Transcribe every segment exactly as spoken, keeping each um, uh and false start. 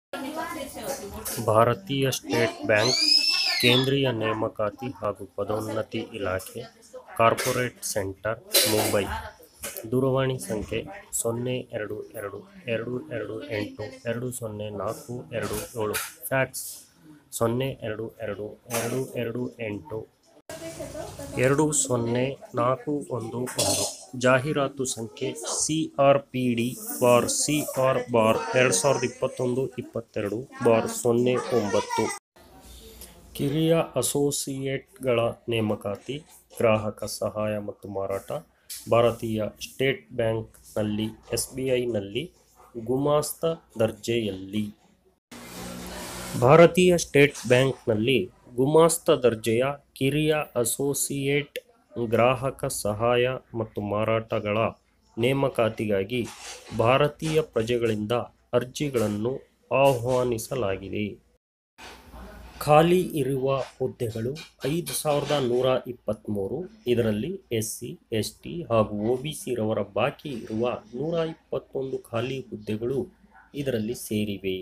ಭಾರತೀಯ state bank ಕೇಂದ್ರೀಯ ನೇಮಕಾತಿ ಹಾಗೂ ಪದೋನ್ನತಿ ಇಲಾಖೆ, ಕಾರ್ಪೊರೇಟ್ ಸೆಂಟರ್, ಮುಂಬೈ. ದೂರವಾಣಿ ಸಂಖ್ಯೆ ಸೊನ್ನೆ ಎರಡು ಎರಡು ಎರಡು ಎರಡು ಎಂಟು ಎರಡು ಸೊನ್ನೆ ನಾಲ್ಕು ಎರಡು ಏಳು. ಫ್ಯಾಕ್ಸ್ ಸೊನ್ನೆ ಎರಡು ಎರಡು ಎರಡು ಎರಡು ಎಂಟು ಎರಡು ಸೊನ್ನೆ ನಾಲ್ಕು ಒಂದು ಒಂದು. ಜಾಹೀರಾತು ಸಂಖ್ಯೆ C R P D bar C R bar ಎರಡು ಸಾವಿರದ ಇಪ್ಪತ್ತೊಂದು ಇಪ್ಪತ್ತೆರಡು ಬಾರ್ ಸೊನ್ನೆ ಒಂಬತ್ತು. ಕಿರಿಯ ಅಸೋಸಿಯೇಟ್ಗಳ ನೇಮಕಾತಿ, ಗ್ರಾಹಕ ಸಹಾಯ ಮತ್ತು ಮಾರಾಟ. ಭಾರತೀಯ ಸ್ಟೇಟ್ ಬ್ಯಾಂಕ್ನಲ್ಲಿ ಎಸ್ ಬಿ ಐನಲ್ಲಿ ಗುಮಾಸ್ತ ದರ್ಜೆಯಲ್ಲಿ. ಭಾರತೀಯ ಸ್ಟೇಟ್ ಬ್ಯಾಂಕ್ನಲ್ಲಿ ಗುಮಾಸ್ತ ದರ್ಜೆಯ ಕಿರಿಯ ಅಸೋಸಿಯೇಟ್ ಗ್ರಾಹಕ ಸಹಾಯ ಮತ್ತು ಮಾರಾಟಗಳ ನೇಮಕಾತಿಗಾಗಿ ಭಾರತೀಯ ಪ್ರಜೆಗಳಿಂದ ಅರ್ಜಿಗಳನ್ನು ಆಹ್ವಾನಿಸಲಾಗಿದೆ. ಖಾಲಿ ಇರುವ ಹುದ್ದೆಗಳು ಐದು ಸಾವಿರದ ನೂರ ಇಪ್ಪತ್ತ್ಮೂರು. ಇದರಲ್ಲಿ ಎಸ್ ಸಿ, ಎಸ್ ಟಿ ಹಾಗೂ ಒ ಬಿ ಸಿ ರವರ ಬಾಕಿ ಇರುವ ನೂರ ಇಪ್ಪತ್ತೊಂದು ಖಾಲಿ ಹುದ್ದೆಗಳು ಇದರಲ್ಲಿ ಸೇರಿವೆ.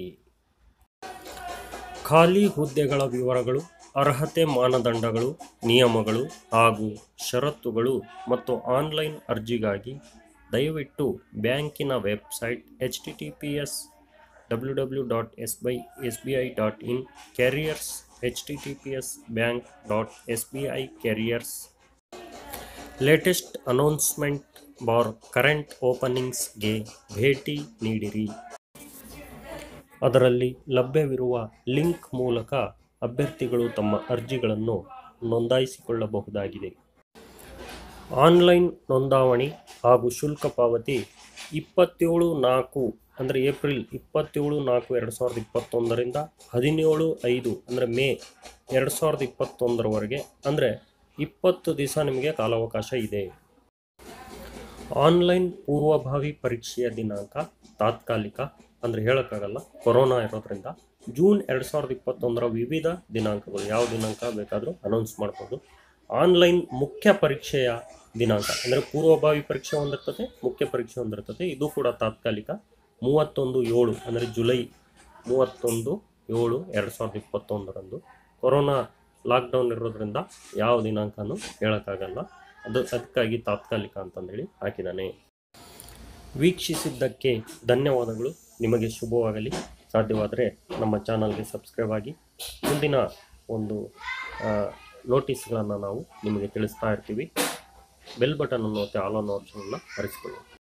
ಖಾಲಿ ಹುದ್ದೆಗಳ ವಿವರಗಳು, ಅರ್ಹತೆ ಮಾನದಂಡಗಳು, ನಿಯಮಗಳು ಹಾಗೂ ಷರತ್ತುಗಳು ಮತ್ತು ಆನ್ಲೈನ್ ಅರ್ಜಿಗಾಗಿ ದಯವಿಟ್ಟು ಬ್ಯಾಂಕಿನ website H T T P S W W dot S by S B I dot in, careers H T T P S bank dot S B I careers latest announcement bar current ಓಪನಿಂಗ್ಸ್ಗೆ ಭೇಟಿ ನೀಡಿರಿ. ಅದರಲ್ಲಿ ಲಭ್ಯವಿರುವ link ಮೂಲಕ ಅಭ್ಯರ್ಥಿಗಳು ತಮ್ಮ ಅರ್ಜಿಗಳನ್ನು ನೋಂದಾಯಿಸಿಕೊಳ್ಳಬಹುದಾಗಿದೆ. Online ನೋಂದಾವಣಿ ಹಾಗೂ ಶುಲ್ಕ ಪಾವತಿ ಇಪ್ಪತ್ತೇಳು ನಾಲ್ಕು ಅಂದರೆ ಏಪ್ರಿಲ್ ಇಪ್ಪತ್ತೇಳು ನಾಲ್ಕು ಎರಡು ಸಾವಿರದ ಇಪ್ಪತ್ತೊಂದರಿಂದ ಹದಿನೇಳು ಐದು ಅಂದರೆ ಮೇ ಎರಡು ಸಾವಿರದ ಇಪ್ಪತ್ತೊಂದರವರೆಗೆ ಅಂದರೆ ಇಪ್ಪತ್ತು ದಿವಸ ನಿಮಗೆ ಕಾಲಾವಕಾಶ ಇದೆ. ಆನ್ಲೈನ್ ಪೂರ್ವಭಾವಿ ಪರೀಕ್ಷೆಯ ದಿನಾಂಕ ತಾತ್ಕಾಲಿಕ ಅಂದರೆ ಹೇಳೋಕ್ಕಾಗಲ್ಲ, ಕೊರೋನಾ ಇರೋದ್ರಿಂದ ಜೂನ್ ಎರಡು ಸಾವಿರದ ಇಪ್ಪತ್ತೊಂದರ ವಿವಿಧ ದಿನಾಂಕಗಳು ಯಾವ ದಿನಾಂಕ ಬೇಕಾದರೂ ಅನೌನ್ಸ್ ಮಾಡ್ಬೋದು. ಆನ್ಲೈನ್ ಮುಖ್ಯ ಪರೀಕ್ಷೆಯ ದಿನಾಂಕ ಅಂದರೆ ಪೂರ್ವಭಾವಿ ಪರೀಕ್ಷೆ ಒಂದಿರ್ತದೆ, ಮುಖ್ಯ ಪರೀಕ್ಷೆ ಒಂದಿರ್ತದೆ. ಇದು ಕೂಡ ತಾತ್ಕಾಲಿಕ ಮೂವತ್ತೊಂದು ಏಳು ಅಂದರೆ ಜುಲೈ ಮೂವತ್ತೊಂದು ಏಳು ಎರಡು ಸಾವಿರದ ಇಪ್ಪತ್ತೊಂದರಂದು. ಕೊರೋನಾ ಲಾಕ್ಡೌನ್ ಇರೋದ್ರಿಂದ ಯಾವ ದಿನಾಂಕನೂ ಹೇಳೋಕ್ಕಾಗಲ್ಲ, ಅದು ಅದಕ್ಕಾಗಿ ತಾತ್ಕಾಲಿಕ ಅಂತಂದೇಳಿ ಹಾಕಿದ್ದಾನೆ. ವೀಕ್ಷಿಸಿದ್ದಕ್ಕೆ ಧನ್ಯವಾದಗಳು. ನಿಮಗೆ ಶುಭವಾಗಲಿ. ಸಾಧ್ಯವಾದರೆ ನಮ್ಮ ಚಾನಲ್ಗೆ ಸಬ್ಸ್ಕ್ರೈಬ್ ಆಗಿ. ಮುಂದಿನ ಒಂದು ನೋಟಿಸ್ಗಳನ್ನು ನಾವು ನಿಮಗೆ ತಿಳಿಸ್ತಾ ಇರ್ತೀವಿ. ಬೆಲ್ ಬಟನನ್ನು ಮತ್ತು ಆಲ್ ಆನ್ ಆಪ್ಷನನ್ನು ಆರಿಸಿಕೊಳ್ಳಿ.